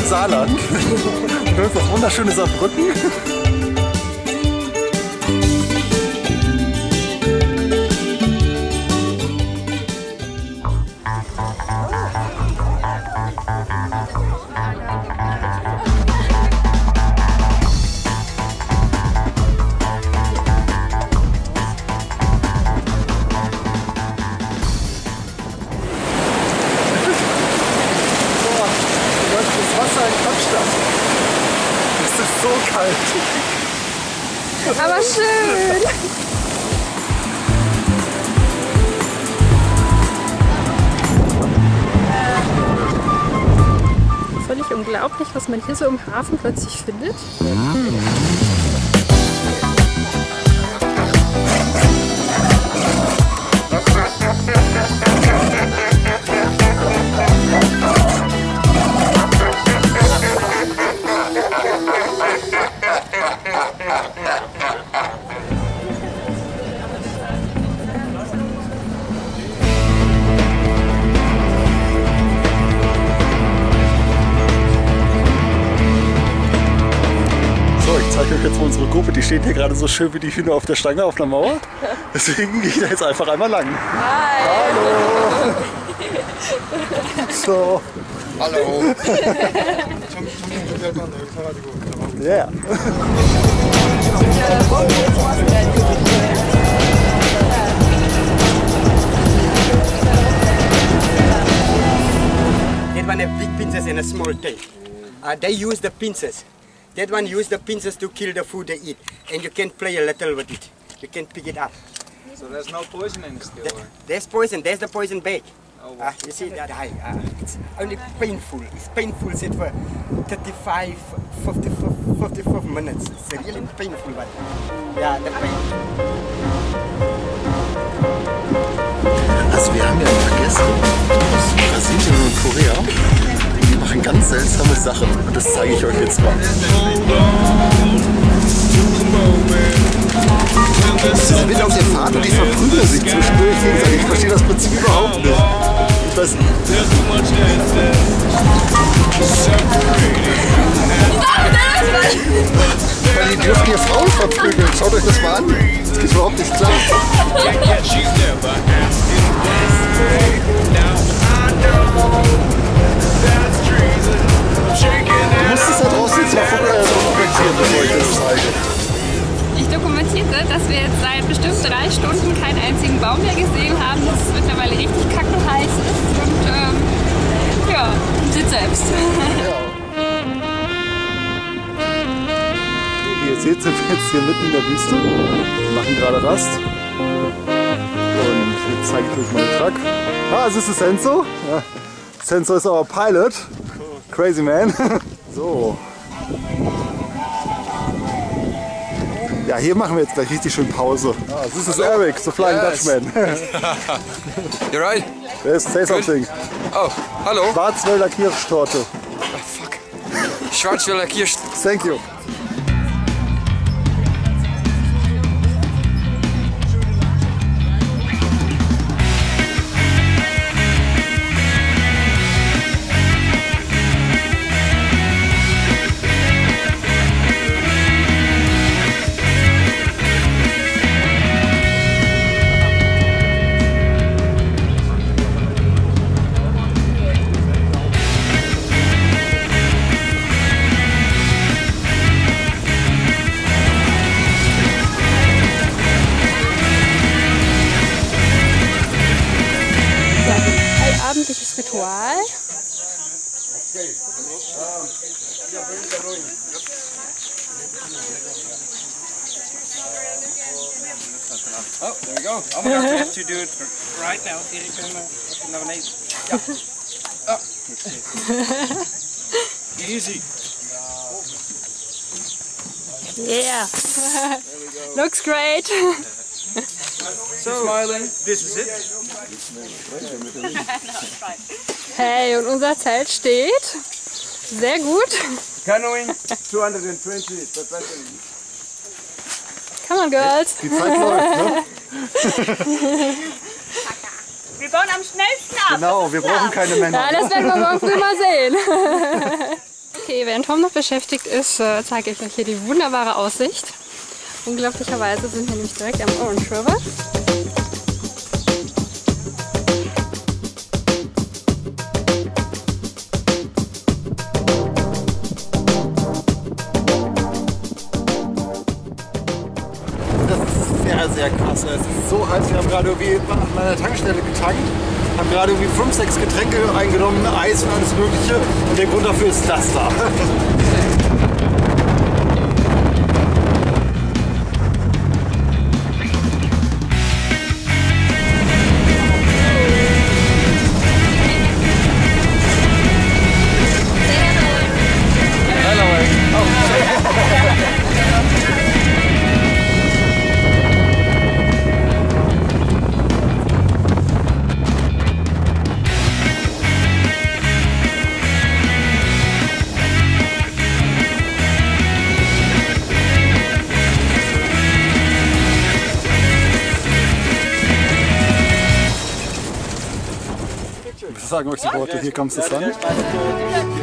Saarland. Und das wunderschöne Saarbrücken. So kalt. Aber schön. Völlig unglaublich, was man hier so im Hafen plötzlich findet. Ich zeige euch jetzt mal unsere Gruppe, die steht hier gerade so schön wie die Hühner auf der Stange auf einer Mauer. Deswegen gehe ich da jetzt einfach einmal lang. Hi. Hallo! So. Hallo! Yeah. That one have big pincers and a small tail. They use the pincers. That one use the pincers to kill the food they eat, and you can play a little with it. You can pick it up. So there's no poison in it still? There's poison. There's the poison bag. Oh, wow. You see that? It's only painful. It's painful. Sit for 35, 54 minutes. It's really painful, but yeah, the pain. Also wir haben ja ein paar Gäste aus Brasilien und Korea. Die machen ganz seltsame Sachen und das zeige ich euch jetzt mal. Sie sind mit auf der Fahrt und die verprügeln sich zwischendurch gegenseitig. Ich verstehe das Prinzip überhaupt nicht. Ich weiß nicht. Weil die dürfen hier Frauen verprügeln. Schaut euch das mal an. Das geht überhaupt nicht klar. Du musst es da draußen jetzt mal dokumentieren, bevor ich das zeige. Ich dokumentiere, dass wir jetzt seit bestimmt 3 Stunden keinen einzigen Baum mehr gesehen haben, dass es mittlerweile richtig kackenheiß ist und ja, seht selbst. Wie ihr seht, sind wir jetzt hier mitten in der Wüste. Wir machen gerade Rast. Und jetzt zeige ich euch mal den Truck. Ah, this is Senso. Ja. Senso ist our pilot. Crazy man. So. Ja, hier machen wir jetzt gleich richtig schön Pause. Ah, this is Eric, the Flying Dutchman. You right? Yes, say something. Oh, hallo. Schwarzwälder Kirschtorte. Oh, fuck. Schwarzwälder Kirsch. Thank you. Abendliches Ritual. Oh, there we go. Oh my god, we have to do it right now. Erik can nominate. Yeah. Oh. Easy. Yeah. Looks great. So, smiling. This is it. Hey, und unser Zelt steht. Sehr gut. Canoeing 220 per person. Come on, girls. Die Zeit läuft, ne? Wir bauen am schnellsten ab. Genau, wir brauchen keine Männer. Ja, das werden wir morgen früh mal sehen. Okay, während Tom noch beschäftigt ist, zeige ich euch hier die wunderbare Aussicht. Unglaublicherweise sind wir nämlich direkt am Orange River. Sehr krass. Es ist so heiß. Wir haben gerade irgendwie an meiner Tankstelle getankt, haben gerade irgendwie 5, 6 Getränke eingenommen, Eis und alles Mögliche. Und der Grund dafür ist das da. Sagen euch die Worte, hier comes the sun.